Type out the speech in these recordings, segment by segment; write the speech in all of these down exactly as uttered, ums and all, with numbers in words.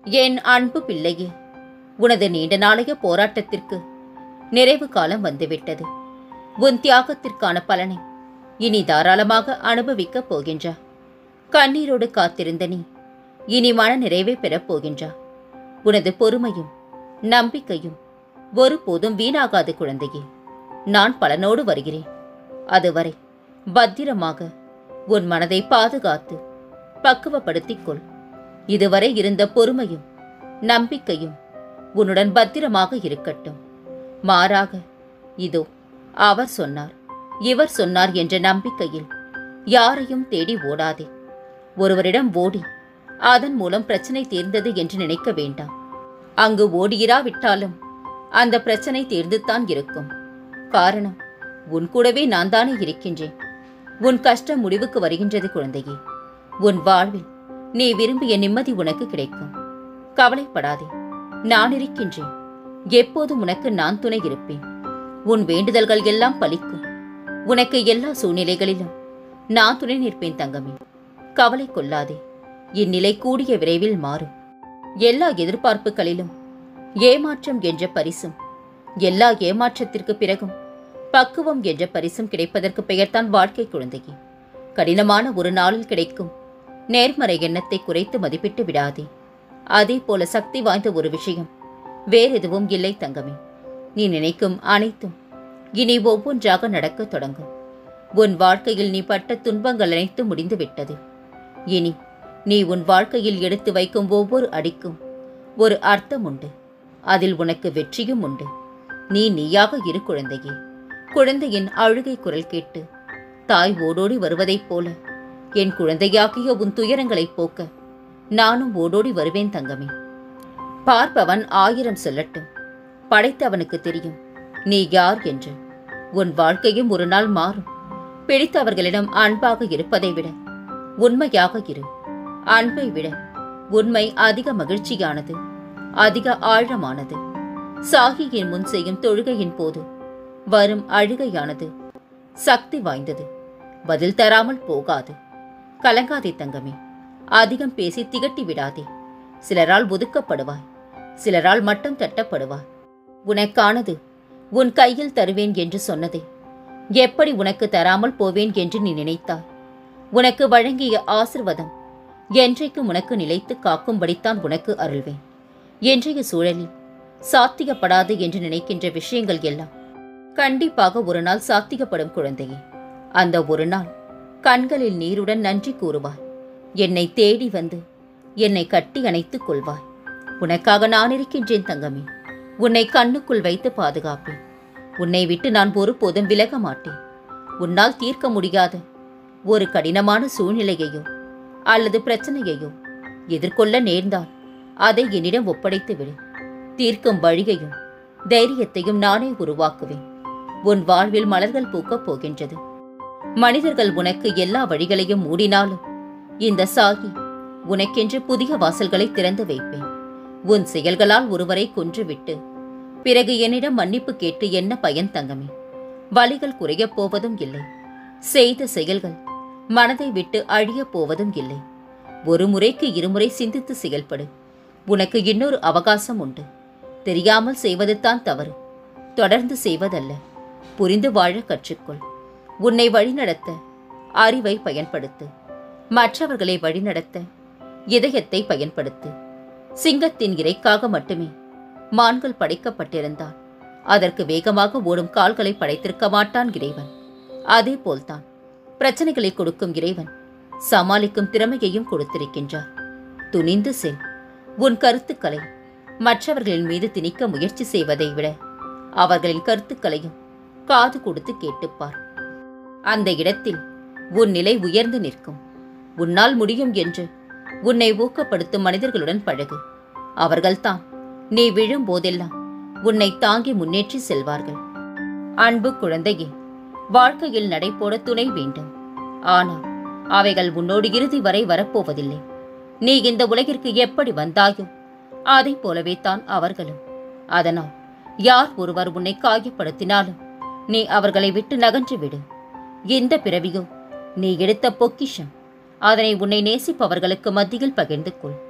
என் அன்பு பிள்ளையே, உனது நீண்ட நாளைய போராட்டத்திற்கு நிறைவு காலம் வந்துவிட்டது. உன் தியாகத்திற்கான பலனை இனி தாராளமாக அனுபவிக்கப் போகின்றா. கண்ணீரோடு காத்திருந்த நீ இனி மன நிறைவை பெறப் போகின்றா. உனது பொறுமையும் நம்பிக்கையும் ஒருபோதும் வீணாகாது குழந்தையே. நான் பலனோடு வருகிறேன். அதுவரை பத்திரமாக உன் மனதை பாதுகாத்து பக்குவப்படுத்திக் கொள். இதுவரை இருந்த பொறுமையும் நம்பிக்கையும் உன்னுடன் பத்திரமாக இருக்கட்டும். மாறாக இதோ அவர் சொன்னார், இவர் சொன்னார் என்ற நம்பிக்கையில் யாரையும் தேடி ஓடாதே. ஒருவரிடம் ஓடி அதன் மூலம் பிரச்சனை தீர்ந்தது என்று நினைக்க வேண்டாம். அங்கு ஓடியிராவிட்டாலும் அந்த பிரச்சனை தீர்ந்துதான் இருக்கும். காரணம், உன் கூடவே நான் தானே இருக்கின்றேன். உன் கஷ்டம் முடிவுக்கு வருகின்றது குழந்தையே. உன் வாழ்வில் நீ விரும்பிய நிம்மதி உனக்கு கிடைக்கும். கவலைப்படாதே, நான் இருக்கின்றேன். எப்போதும் உனக்கு நான் துணை இருப்பேன். உன் வேண்டுதல்கள் எல்லாம் பலிக்கும். உனக்கு எல்லா சூழ்நிலைகளிலும் நான் துணை நிற்பேன் தங்கமே. கவலை கொள்ளாதே. இந்நிலை கூடிய விரைவில் மாறும். எல்லா எதிர்பார்ப்புகளிலும் ஏமாற்றம் என்ற பரிசும், எல்லா ஏமாற்றத்திற்கு பிறகும் பக்குவம் என்ற பரிசும் கிடைப்பதற்கு பெயர்தான் வாழ்க்கை குழந்தையே. கடினமான ஒரு நாளில் கிடைக்கும் நேர்மறை எண்ணத்தை குறைத்து மதிப்பிட்டு விடாதே. அதே போல சக்தி வாய்ந்த ஒரு விஷயம் வேறெதுவும் இல்லை தங்கமே. நீ நினைக்கும் அனைத்தும் இனி ஒவ்வொன்றாக நடக்க தொடங்கும். உன் வாழ்க்கையில் நீ பட்ட துன்பங்கள் அனைத்து முடிந்து விட்டது. இனி நீ உன் வாழ்க்கையில் எடுத்து வைக்கும் ஒவ்வொரு அடிக்கும் ஒரு அர்த்தம் உண்டு. அதில் உனக்கு வெற்றியும் உண்டு. நீ நீயாக இரு குழந்தையே. குழந்தையின் அழுகை குரல் கேட்டு தாய் ஓடோடி வருவதைப் போல என் குழந்தையாகிய உன் துயரங்களை போக்க நானும் ஓடோடி வருவேன் தங்கமே. பார்ப்பவன் ஆயிரம் சொல்லட்டும், படைத்தவனுக்கு தெரியும் நீ யார் என்று. உன் வாழ்க்கையும் ஒரு நாள் மாறும். பிடித்தவர்களிடம் அன்பாக இருப்பதை விட உண்மையாக இரு. அன்பை விட உண்மை அதிக மகிழ்ச்சியானது, அதிக ஆழமானது. சாகியின் முன் செய்யும் தொழுகையின் போது வரும் அழுகையானது சக்தி வாய்ந்தது. பதில் தராமல் போகாது. கலங்காதே தங்கமே. அதிகம் பேசி திகட்டி விடாதே. சிலரால் ஒதுக்கப்படுவாய், சிலரால் மட்டம் தட்டப்படுவாய். உனக்கானது உன் கையில் தருவேன் என்று சொன்னதை எப்படி உனக்கு தராமல் போவேன் என்று நீ நினைத்தாய்? உனக்கு வழங்கிய ஆசிர்வாதம் என்றைக்கும் உனக்கு நிலைத்து காக்கும்படித்தான் உனக்கு அருள்வேன். இன்றைய சூழலில் சாத்தியப்படாது என்று நினைக்கின்ற விஷயங்கள் எல்லாம் கண்டிப்பாக ஒரு நாள் சாத்தியப்படும் குழந்தையே. அந்த ஒரு நாள் கண்களில் நீருடன் நன்றி கூறுவாய். என்னை தேடி வந்து என்னை கட்டி அணைத்துக் கொள்வாய். உனக்காக நான் இருக்கின்றேன் தங்கமே. உன்னை கண்ணுக்குள் வைத்து பாதுகாப்பேன். உன்னை விட்டு நான் ஒருபோதும் விலக மாட்டேன். உன்னால் தீர்க்க முடியாத ஒரு கடினமான சூழ்நிலையையோ அல்லது பிரச்சனையையோ எதிர்கொள்ள நேர்ந்தால் அதை என்னிடம் ஒப்படைத்து விடு. தீர்க்கும் வழியையும் தைரியத்தையும் நானே உருவாக்குவேன். உன் வாழ்வில் மலர்கள் பூக்கப் போகின்றது. மனிதர்கள் உனக்கு எல்லா வழிகளையும் மூடினாலும் இந்த சாகி உனக்கென்று புதிய வாசல்களை திறந்து வைப்பேன். உன் செயல்களால் ஒருவரை கொன்றுவிட்டு பிறகு என்னிடம் மன்னிப்பு கேட்டு என்ன பயன் தங்கமே? வலிகள் குறையப் போவதும் இல்லை. செய்த செயல்கள் மனதை விட்டு அழியப் போவதும் இல்லை. ஒரு முறைக்கு இருமுறை சிந்தித்து செயல்படு. உனக்கு இன்னொரு அவகாசம் உண்டு. தெரியாமல் செய்வது தான் தவறு, தொடர்ந்து செய்வதல்ல. புரிந்து வாழ கற்றுக்கொள். உன்னை வழிநடத்த அறிவை பயன்படுத்து. மற்றவர்களை வழிநடத்த இதயத்தை பயன்படுத்து. சிங்கத்தின் இறைக்காக மட்டுமே மான்கள் படைக்கப்பட்டிருந்தால் அதற்கு வேகமாக ஓடும் கால்களை படைத்திருக்க மாட்டான் இறைவன். அதே போல்தான் பிரச்சனைகளை கொடுக்கும் இறைவன் சமாளிக்கும் திறமையையும் கொடுத்திருக்கின்றார். துணிந்து செல். உன் கருத்துக்களை மற்றவர்களின் மீது திணிக்க முயற்சி செய்வதை விட அவர்களின் கருத்துக்களையும் காது கொடுத்து கேட்டுப்பார். அந்த இடத்தில் உன் நிலை உயர்ந்து நிற்கும். உன்னால் முடியும் என்று உன்னை ஊக்கப்படுத்தும் மனிதர்களுடன் பழகு. அவர்கள்தான் நீ விழும் போதெல்லாம் உன்னை தாங்கி முன்னேற்றி செல்வார்கள். அன்பு குழந்தையே, வாழ்க்கையில் நடைபோட துணை வேண்டும். ஆனால் அவைகள் உன்னோடு இறுதி வரை வரப்போவதில்லை. நீ இந்த உலகிற்கு எப்படி வந்தாயோ அதை போலவே தான் அவர்களும். அதனால் யார் ஒருவர் உன்னை காயப்படுத்தினாலும் நீ அவர்களை விட்டு நகன்று விடு. இந்த பிறவியோ நீ எடுத்த பொக்கிஷம். அதனை உன்னை நேசிப்பவர்களுக்கு மத்தியில் பகிர்ந்து கொள்.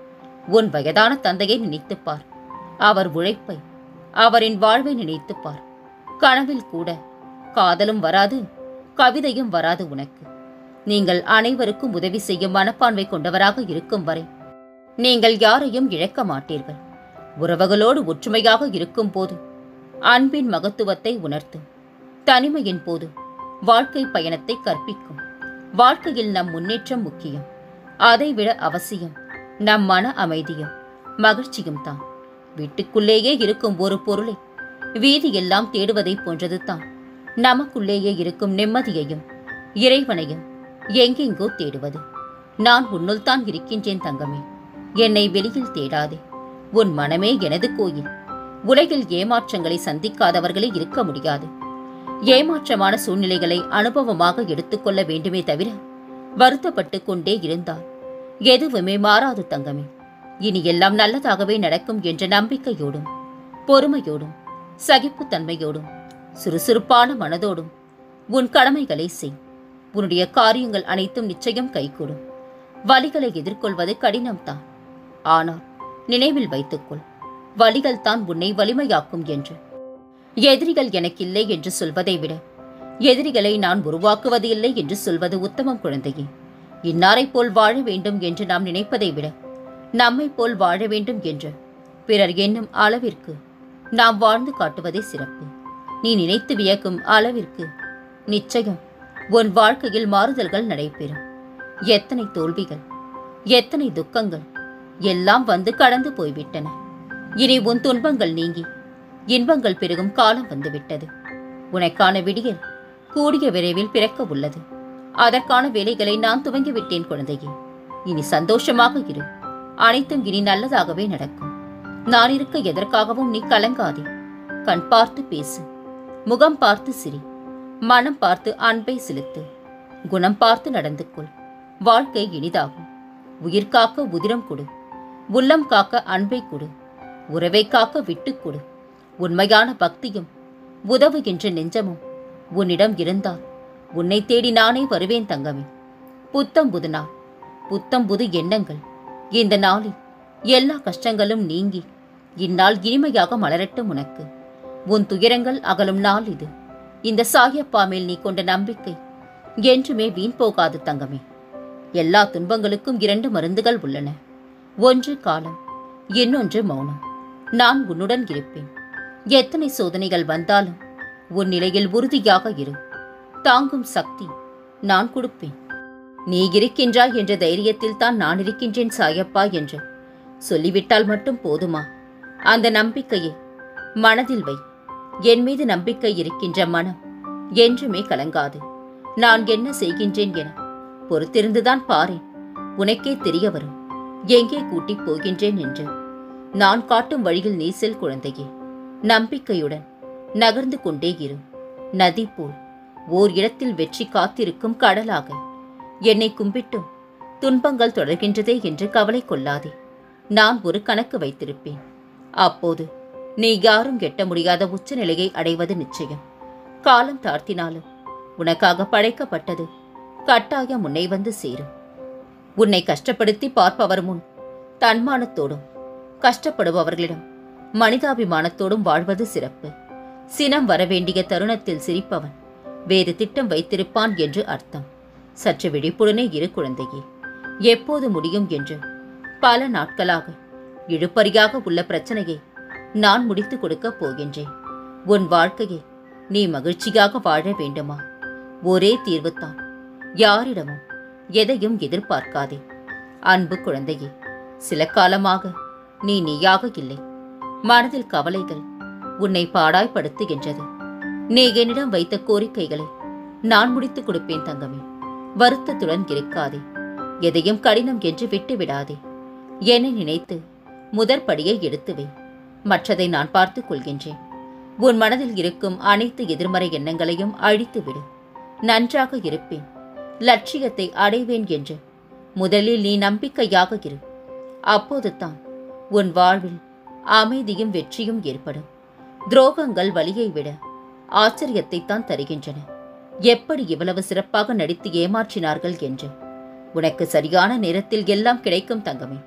உன் வயதான தந்தையை நினைத்துப்பார். அவர் உழைப்பை, அவரின் வாழ்வை நினைத்துப்பார். கனவில் கூட காதலும் வராது, கவிதையும் வராது உனக்கு. நீங்கள் அனைவருக்கும் உதவி செய்யும் மனப்பான்மை கொண்டவராக இருக்கும் வரை நீங்கள் யாரையும் இழக்க மாட்டீர்கள். உறவுகளோடு ஒற்றுமையாக இருக்கும் போது அன்பின் மகத்துவத்தை உணர்த்தும். தனிமையின் போது வாழ்க்கை பயணத்தை கற்பிக்கும். வாழ்க்கையில் நம் முன்னேற்றம் முக்கியம். அதைவிட அவசியம் நம் மன அமைதியும் மகிழ்ச்சியும் தான். வீட்டுக்குள்ளேயே இருக்கும் ஒரு பொருளை வீதியெல்லாம் தேடுவதை போன்றது தான் நமக்குள்ளேயே இருக்கும் நிம்மதியையும் இறைவனையும் எங்கெங்கோ தேடுவது. நான் உன்னுள் தான் இருக்கின்றேன் தங்கமே. என்னை வெளியில் தேடாதே. உன் மனமே எனது கோயில். உலகில் ஏமாற்றங்களை சந்திக்காதவர்களே இருக்க முடியாது. ஏமாற்றமான சூழ்நிலைகளை அனுபவமாக எடுத்துக்கொள்ள வேண்டுமே தவிர வருத்தப்பட்டு கொண்டே இருந்தால் எதுவுமே மாறாது தங்கமே. இனி எல்லாம் நல்லதாகவே நடக்கும் என்ற நம்பிக்கையோடும் பொறுமையோடும் சகிப்புத்தன்மையோடும் சுறுசுறுப்பான மனதோடும் உன் கடமைகளை செய். உன்னுடைய காரியங்கள் அனைத்தும் நிச்சயம் கைகூடும். வலிகளை எதிர்கொள்வது கடினம்தான். ஆனால் நினைவில் வைத்துக்கொள், வலிகள் தான் உன்னை வலிமையாக்கும் என்று. எதிரிகள் எனக்கில்லை என்று சொல்வதை விட எதிரிகளை நான் உருவாக்குவது இல்லை என்று சொல்வது உத்தமம் குழந்தையே. இன்னாரை போல் வாழ வேண்டும் என்று நாம் நினைப்பதை விட நம்மை போல் வாழ வேண்டும் என்று பிறர் என்னும் அளவிற்கு நாம் வாழ்ந்து காட்டுவதே சிறப்பு. நீ நினைத்து வியக்கும் அளவிற்கு நிச்சயம் உன் வாழ்க்கையில் மாறுதல்கள் நடைபெறும். எத்தனை தோல்விகள், எத்தனை துக்கங்கள் எல்லாம் வந்து கடந்து போய்விட்டன. இனி உன் துன்பங்கள் நீங்கி இன்பங்கள் பெருகும் காலம் வந்துவிட்டது. உனக்கான விடியல் கூடிய விரைவில் பிறக்க உள்ளது. அதற்கான வேலைகளை நான் துவங்கிவிட்டேன் குழந்தையே. இனி சந்தோஷமாக இரு. அனைத்தும் இனி நல்லதாகவே நடக்கும். நான் இருக்க எதற்காகவும் நீ கலங்காதே. கண் பார்த்து பேசு, முகம் பார்த்து சிரி, மனம் பார்த்து அன்பை செலுத்து, குணம் பார்த்து நடந்து கொள். வாழ்க்கை இனிதாகும். உயிர் காக்க உதிரம் கொடு, உள்ளம் காக்க அன்பை கொடு, உறவை காக்க விட்டுக் கொடு. உண்மையான பக்தியும் உதவுகின்ற நெஞ்சமும் உன்னிடம் இருந்தால் உன்னை தேடி நானே வருவேன் தங்கமே. புத்தம் புது நாள், புத்தம் புது எண்ணங்கள். இந்த நாளில் எல்லா கஷ்டங்களும் நீங்கி இந்நாள் இனிமையாக மலரட்டும் உனக்கு. உன் துயரங்கள் அகலும் நாள் இது. இந்த சாயப்பா மேல் நீ கொண்ட நம்பிக்கை என்றுமே வீண் போகாது தங்கமே. எல்லா துன்பங்களுக்கும் இரண்டு மருந்துகள் உள்ளன. ஒன்று காலம், இன்னொன்று மௌனம். நான் உன்னுடன் இருப்பேன். எத்தனை சோதனைகள் வந்தாலும் உன் நிலையில் உறுதியாக இரு. தாங்கும் சக்தி நான் கொடுப்பேன். நீ இருக்கின்றாய் என்ற தைரியத்தில் தான் நான் இருக்கின்றேன் சாயப்பா என்று சொல்லிவிட்டால் மட்டும் போதுமா? அந்த நம்பிக்கையை மனதில் வை. என் மீது நம்பிக்கை இருக்கின்ற மனம் என்றுமே கலங்காது. நான் என்ன செய்கின்றேன் என பொறுத்திருந்துதான் பாரேன். உனக்கே தெரிய வரும் எங்கே கூட்டிப் போகின்றேன் என்று. நான் காட்டும் வழியில் நீ செல் குழந்தையே. நம்பிக்கையுடன் நகர்ந்து கொண்டே இரு. நதி போல் ஓர் இடத்தில் வெற்றி காத்திருக்கும் கடலாக. என்னை கும்பிட்டும் துன்பங்கள் தொடர்கின்றதே என்று கவலை கொள்ளாதே. நான் ஒரு கணக்கு வைத்திருப்பேன். அப்போது நீ யாரும் எட்ட முடியாத உச்ச நிலையை அடைவது நிச்சயம். காலம் தாழ்த்தினாலும் உனக்காக படைக்கப்பட்டது கட்டாயம் முன்னை வந்து சேரும். உன்னை கஷ்டப்படுத்தி பார்ப்பவர் முன் தன்மானத்தோடும் கஷ்டப்படுபவர்களிடம் மனிதாபிமானத்தோடும் வாழ்வது சிறப்பு. சினம் வரவேண்டிய தருணத்தில் சிரிப்பவன் வேறு திட்டம் வைத்திருப்பான் என்று அர்த்தம். சற்று விழிப்புடனே இரு குழந்தையே. எப்போது முடியும் என்று பல நாட்களாக இழுபறியாக உள்ள பிரச்சனையை நான் முடித்துக் கொடுக்கப் போகின்றேன். உன் வாழ்க்கையை நீ மகிழ்ச்சியாக வாழ வேண்டுமா? ஒரே தீர்வுதான். யாரிடமும் எதையும் எதிர்பார்க்காதே. அன்பு குழந்தையே, சில காலமாக நீ நீயாக இல்லை. மனதில் கவலைகள் உன்னை பாடாய்படுத்துகின்றது. நீ என்னிடம் வைத்த கோரிக்கைகளை நான் முடித்துக் கொடுப்பேன் தங்கமே. வருத்தத்துடன் இருக்காதே. எதையும் கடினம் என்று விட்டு விடாதே. என்னை நினைத்து முதற்படியை எடுத்துவை. மற்றதை நான் பார்த்துக் கொள்கின்றேன். உன் மனதில் இருக்கும் அனைத்து எதிர்மறை எண்ணங்களையும் அழித்துவிடு. நன்றாக இருப்பேன், லட்சியத்தை அடைவேன் என்று முதலில் நீ நம்பிக்கையாக இரு. அப்போது தான் உன் வாழ்வில் அமைதியும் வெற்றியும் ஏற்படும். துரோகங்கள் வலியை விட ஆச்சரியத்தை தான் தருகின்றன. எப்படி இவ்வளவு சிறப்பாக நடித்து ஏமாற்றினார்கள் என்று. உனக்கு சரியான நேரத்தில் எல்லாம் கிடைக்கும் தங்கமே.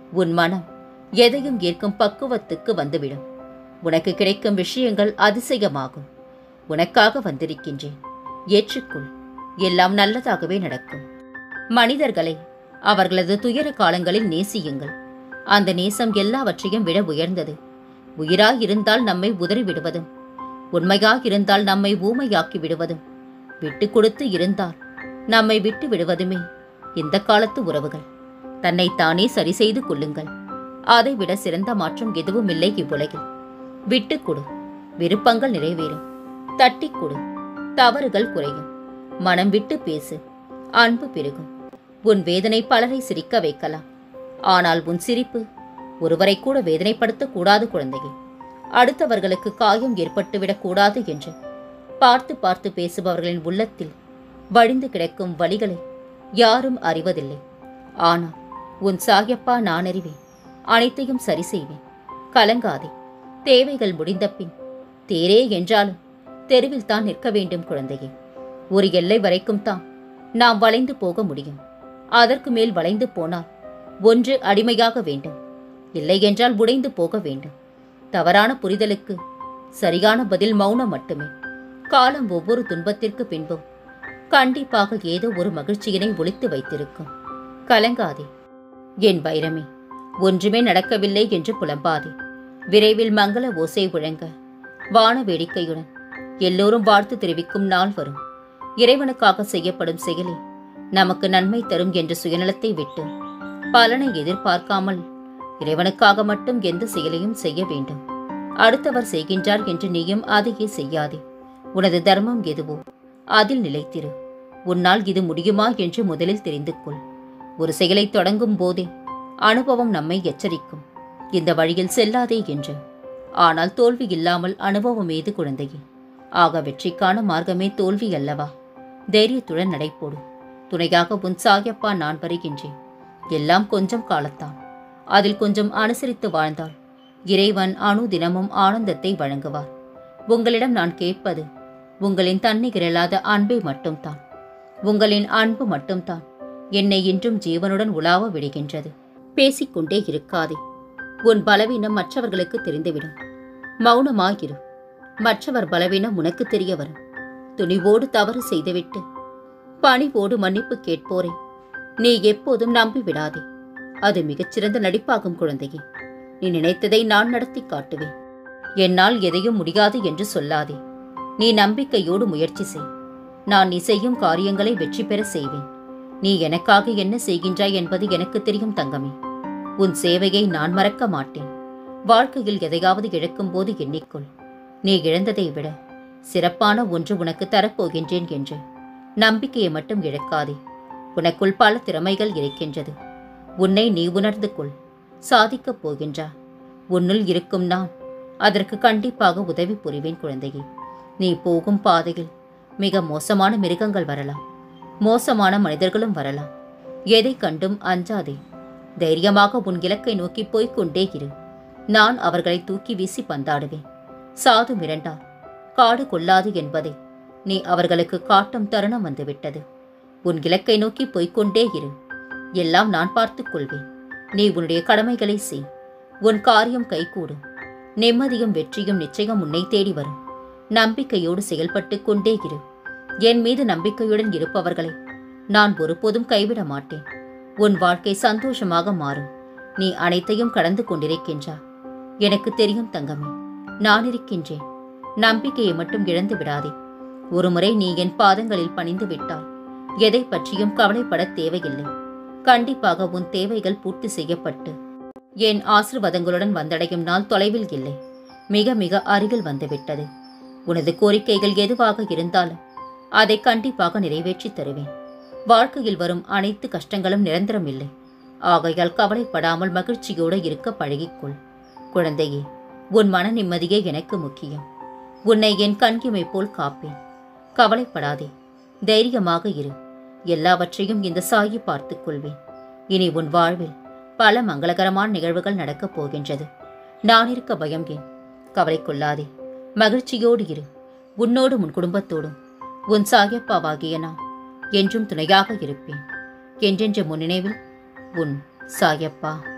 உன் மனம் எதையும் ஏற்கும் பக்குவத்துக்கு வந்துவிடும். உனக்கு கிடைக்கும் விஷயங்கள் அதிசயமாகும். உனக்காக வந்திருக்கின்றேன், ஏற்றுக்கொள். எல்லாம் நல்லதாகவே நடக்கும். மனிதர்களை அவர்களது துயர காலங்களில் நேசியுங்கள். அந்த நேசம் எல்லாவற்றையும் விட உயர்ந்தது. உயிராயிருந்தால் நம்மை உதறிவிடுவதும், உண்மையாயிருந்தால் நம்மை ஊமையாக்கி விடுவதும், விட்டு கொடுத்து இருந்தால் நம்மை விட்டு விடுவதுமே இந்த காலத்து உறவுகள். தன்னைத்தானே சரி செய்து கொள்ளுங்கள். அதைவிட சிறந்த மாற்றம் எதுவும் இல்லை இவ்வுலகில். விட்டு கொடு, விருப்பங்கள் நிறைவேறும். தட்டி கொடு, தவறுகள் குறையும். மனம் விட்டு பேசு, அன்பு பெருகும். உன் வேதனை பலரை சிரிக்க வைக்கலாம். ஆனால் உன் சிரிப்பு ஒருவரை கூட வேதனைப்படுத்தக் கூடாது குழந்தையே. அடுத்தவர்களுக்கு காயம் ஏற்பட்டுவிடக் கூடாது என்று பார்த்து பார்த்து பேசுபவர்களின் உள்ளத்தில் வழிந்து கிடக்கும் வழிகளை யாரும் அறிவதில்லை. ஆனால் உன் சாயப்பா நான் அறிவேன். அனைத்தையும் சரி செய்வேன். கலங்காதே. தேவைகள் முடிந்த பின் தேரே என்றாலும் தெருவில் தான் நிற்க வேண்டும் குழந்தையே. ஒரு எல்லை வரைக்கும் தான் நாம் வளைந்து போக முடியும். அதற்கு மேல் வளைந்து போனால் ஒன்று அடிமையாக வேண்டும், இல்லை என்றால் உடைந்து போக வேண்டும். தவறான புரிதலுக்கு சரியான பதில் மௌனம் மட்டுமே. காலம் ஒவ்வொரு துன்பத்திற்கு பின்பும் கண்டிப்பாக ஏதோ ஒரு மகிழ்ச்சியினை ஒளித்து வைத்திருக்கும். கலங்காதே என் வைரமே. ஒன்றுமே நடக்கவில்லை என்று புலம்பாதே. விரைவில் மங்கள ஓசை முழங்க வான வேடிக்கையுடன் எல்லோரும் வாழ்த்து தெரிவிக்கும் நாள் வரும். இறைவனுக்காக செய்யப்படும் செயலே நமக்கு நன்மை தரும் என்ற சுயநலத்தை விட்டு பலனை எதிர்பார்க்காமல் இறைவனுக்காக மட்டும் எந்த செயலையும் செய்ய வேண்டும். அடுத்தவர் செய்கின்றார் என்று நீயும் அதையே செய்யாதே. உனது தர்மம் எதுவோ அதில் நிலைத்திரு. உன்னால் இது முடியுமா என்று முதலில் தெரிந்து கொள். ஒரு செயலை தொடங்கும் போதே அனுபவம் நம்மை எச்சரிக்கும், இந்த வழியில் செல்லாதே என்று. ஆனால் தோல்வி இல்லாமல் அனுபவம் ஏது குழந்தையே? ஆக வெற்றிக்கான மார்க்கமே தோல்வி அல்லவா? தைரியத்துடன் நடைபோடு. துணையாக உன் சாயப்பா நான் வருகின்றேன். எல்லாம் கொஞ்சம் காலத்தான். அதில் கொஞ்சம் அனுசரித்து வாழ்ந்தால் இறைவன் அணு தினமும் ஆனந்தத்தை வழங்குவார். உங்களிடம் நான் கேட்பது உங்களின் தன்னிகரில்லாத அன்பை மட்டும்தான். உங்களின் அன்பு மட்டும்தான் என்னை இன்றும் ஜீவனுடன் உலாவ விடுகின்றது. பேசிக்கொண்டே இருக்காதே. உன் பலவீனம் மற்றவர்களுக்கு தெரிந்துவிடும். மௌனமாயிரு. மற்றவர் பலவீனம் உனக்கு தெரிய வரும். துணிவோடு தவறு செய்துவிட்டு பணிவோடு மன்னிப்பு கேட்போரை நீ எப்போதும் நம்பி விடாதே. அது மிகச்சிறந்த நடிப்பாகும் குழந்தையே. நீ நினைத்ததை நான் நடத்தி காட்டுவேன். என்னால் எதையும் முடியாது என்று சொல்லாதே. நீ நம்பிக்கையோடு முயற்சி செய். நான் நீ செய்யும் காரியங்களை வெற்றி பெற செய்வேன். நீ எனக்காக என்ன செய்கின்றாய் என்பது எனக்கு தெரியும் தங்கமே. உன் சேவையை நான் மறக்க மாட்டேன். வாழ்க்கையில் எதையாவது இழக்கும் போது எண்ணிக்கொள், நீ இழந்ததை விட சிறப்பான ஒன்று உனக்கு தரப்போகின்றேன் என்று. நம்பிக்கையை மட்டும் இழக்காதே. உனக்குள் பல திறமைகள் இருக்கின்றது. உன்னை நீ உணர்ந்து கொள். சாதிக்கப் போகின்றா. உன்னுள் இருக்கும் நான் அதற்கு கண்டிப்பாக உதவி புரிவேன் குழந்தையே. நீ போகும் பாதையில் மிக மோசமான மிருகங்கள் வரலாம், மோசமான மனிதர்களும் வரலாம். எதை கண்டும் அஞ்சாதே. தைரியமாக உன் இலக்கை நோக்கி போய்கொண்டே இரு. நான் அவர்களை தூக்கி வீசி பந்தாடுவேன். சாது மிரண்டார் காடு கொள்ளாது என்பதை நீ அவர்களுக்கு காட்டும் தருணம் வந்துவிட்டது. உன் இலக்கை நோக்கி போய்கொண்டே இரு. எல்லாம் நான் பார்த்துக் கொள்வேன். நீ உன்னுடைய கடமைகளை செய். உன் காரியம் கைகூடும். நிம்மதியும் வெற்றியும் நிச்சயம் உன்னை தேடி வரும். நம்பிக்கையோடு செயல்பட்டு கொண்டே இரு. என் மீது நம்பிக்கையுடன் இருப்பவர்களை நான் ஒருபோதும் கைவிட மாட்டேன். உன் வாழ்க்கை சந்தோஷமாக மாறும். நீ அனைத்தையும் கடந்து கொண்டிருக்கின்றா. எனக்கு தெரியும் தங்கமே, நான் இருக்கின்றேன். நம்பிக்கையை மட்டும் இழந்து விடாதே. ஒருமுறை நீ என் பாதங்களில் பணிந்து விட்டால் எதை பற்றியும் கவலைப்பட தேவையில்லை. கண்டிப்பாக உன் தேவைகள் பூர்த்தி செய்யப்பட்டு என் ஆசீர்வாதங்களுடன் வந்தடையும் நாள் தொலைவில் இல்லை, மிக மிக அருகில் வந்துவிட்டது. உனது கோரிக்கைகள் எதுவாக இருந்தாலும் அதை கண்டிப்பாக நிறைவேற்றி தருவேன். வாழ்க்கையில் வரும் அனைத்து கஷ்டங்களும் நிரந்தரம் இல்லை. ஆகையால் கவலைப்படாமல் மகிழ்ச்சியோடு இருக்க பழகிக்கொள். குழந்தையே, உன் மன நிம்மதியே எனக்கு முக்கியம். உன்னை என் கண்கிமை போல் காப்பேன். கவலைப்படாதே, தைரியமாக இரு. எல்லாவற்றையும் இந்த சாயி பார்த்துக் கொள்வேன். இனி உன் வாழ்வில் பல மங்களகரமான நிகழ்வுகள் நடக்கப் போகின்றது. நான் இருக்க பயம் ஏன்? கவலை கொள்ளாதே, மகிழ்ச்சியோடு இரு. உன்னோடும் உன் குடும்பத்தோடும் உன் சாயப்பாவாகிய நான் என்றும் துணையாக இருப்பேன். என்றென்ற முன்னினைவில் உன் சாயப்பா.